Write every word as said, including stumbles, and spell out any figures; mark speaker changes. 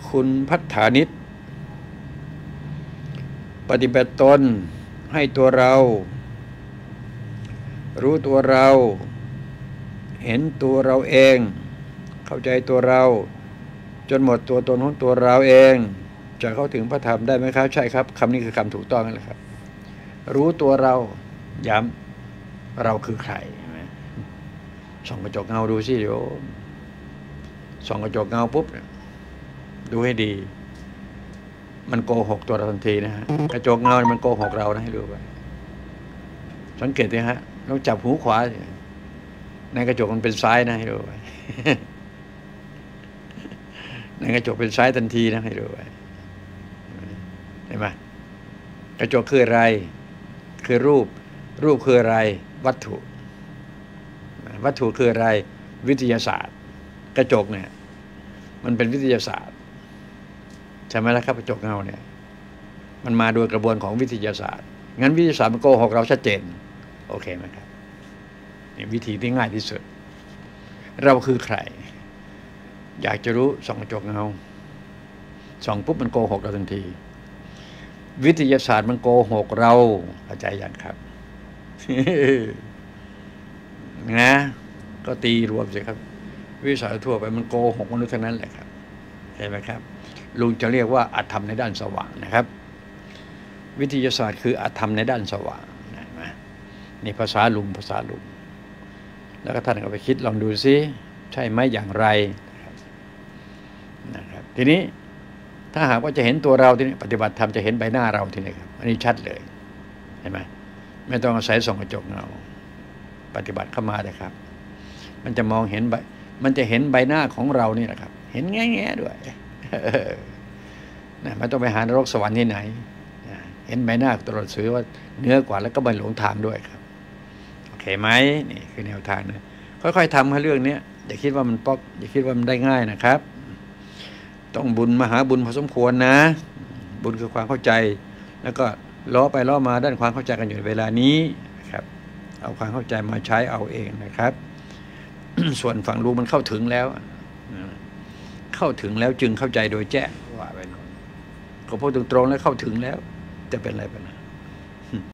Speaker 1: คุณพัฒนิชปฏิบัติตนให้ตัวเรารู้ตัวเราเห็นตัวเราเองเข้าใจตัวเราจนหมดตัวตนของตัวเราเองจะเข้าถึงพระธรรมได้ไหมครับใช่ครับคำนี้คือคำถูกต้องเลยครับรู้ตัวเราย้ำเราคือใครส่องกระจกเงาดูสิเดี๋ยวส่องกระจกเงาปุ๊บดูให้ดีมันโกหกตัวเราทันทีนะฮะกระจกเงามันโกหกเรานะให้ดูไปสังเกตดิฮะลองจับหูขวาในกระจกมันเป็นซ้ายนะให้ดูไปในกระจกเป็นซ้ายทันทีนะให้ดูไปเห็นไหมกระจกคืออะไรคือรูปรูปคืออะไรวัตถุวัตถุคืออะไรวิทยาศาสตร์กระจกเนี่ยมันเป็นวิทยาศาสตร์ใช่ไหมล่ะครับกระจกเงาเนี่ยมันมาโดยกระบวนของวิทยาศาสตร์งั้นวิทยาศาสตร์มันโกหกเราชัดเจนโอเคไหมครับนี่วิธีที่ง่ายที่สุดเราคือใครอยากจะรู้ส่องกระจกเงาส่องปุ๊บมันโกหกเราทันทีวิทยาศาสตร์มันโกหกเราเข้าใจยังครับ นะก็ตีรวมสิครับวิทยาศาสตร์ทั่วไปมันโกหกมนุษย์ทั้งนั้นแหละครับเห็นไหมครับลุงจะเรียกว่าอธรรมในด้านสว่างนะครับวิทยาศาสตร์คืออธรรมในด้านสว่างนะนี่ภาษาลุงภาษาลุงแล้วก็ท่านก็ไปคิดลองดูซิใช่ไหมอย่างไรนะครับทีนี้ถ้าหากว่าจะเห็นตัวเราทีนี้ปฏิบัติธรรมจะเห็นใบหน้าเราทีนี้ครับอันนี้ชัดเลยเห็นไหมไม่ต้องอาศัยส่องกระจกเงาปฏิบัติเข้ามาเลยครับมันจะมองเห็นใบมันจะเห็นใบหน้าของเรานี่แหละครับเห็นแง่ๆด้วยนะไม่ต้องไปหานรกสวรรค์ที่ไหนเห็นใบหน้าตลอดสื่อว่าเนื้อกว่าแล้วก็ไม่หลงทางด้วยครับโอเคไหมนี่คือแนวทางนะค่อยๆทำให้เรื่องนี้อย่าคิดว่ามันป๊อกอย่าคิดว่ามันได้ง่ายนะครับต้องบุญมหาบุญพอสมควรนะบุญคือความเข้าใจแล้วก็ล้อไปล้อมาด้านความเข้าใจกันอยู่ในเวลานี้นะครับเอาความเข้าใจมาใช้เอาเองนะครับ ส่วนฝั่งรู้มันเข้าถึงแล้วเข้าถึงแล้วจึงเข้าใจโดยแจ้งว่าไปก็พูดตรงๆแล้วเข้าถึงแล้วจะเป็นอะไรไปนะ